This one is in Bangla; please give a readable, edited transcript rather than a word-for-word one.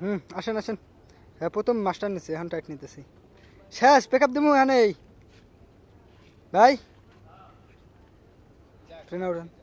আসেন আসেন। হ্যাঁ প্রথম মাস্টার নিচ্ছে, এখন টাইট নিতেছি। শেষ পিক আপ দেবো এখানে। ভাই ট্রেনে উঠেন।